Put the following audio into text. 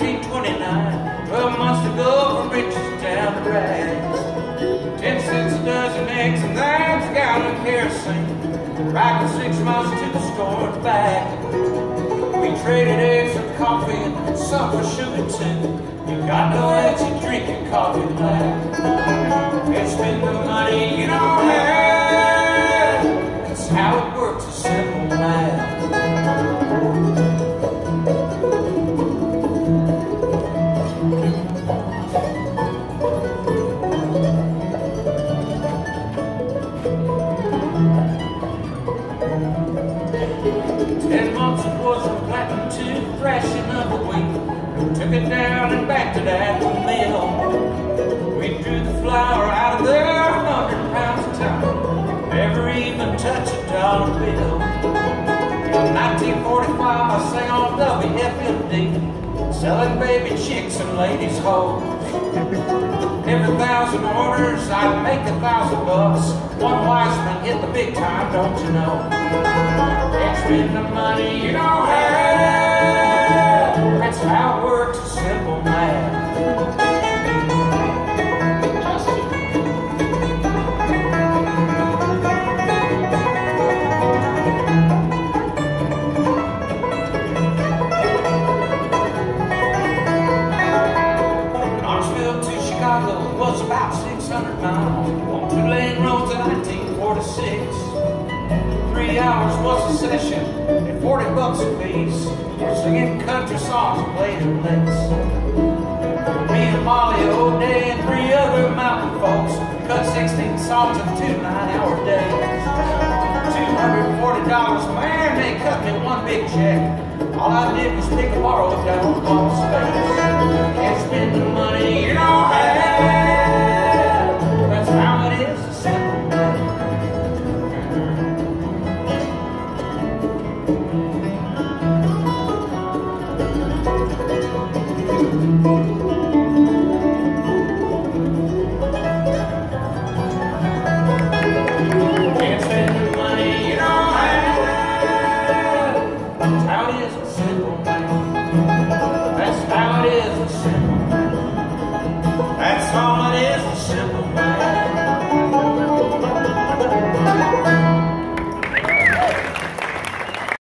1929, 12 months to go from riches down to rags. 10 cents a dozen eggs and that's a gallon of kerosene. Riding 6 miles to the store and back. We traded eggs for coffee and some for sugar too. You got no eggs, you drinking coffee black. And spend the money you don't have. That's how it works, a simple math. 10 months it was from planting to thrashing of the wheat. Took it down and back to that mill. We drew the flour out of there, 100 pounds a ton. Never even touched a dollar bill. In 1945 I sang on WFMD, selling baby chicks and ladies' hoes. Every 1,000 orders I'd make $1,000. One wise man hit the big time, don't you know? And spend the money you don't have. That's how it works, a simple math. Knoxville to Chicago was about 600 miles. On 2-lane roads in 1946. 3 hours was a session and $40 a piece. We're singing country songs and playing licks. Me and Molly O'Day and 3 other mountain folks cut 16 songs in 2 9-hour days. $240, man, they cut me one big check. All I did was pick a borrow down on Las Vegas. Can't spend the money you don't have.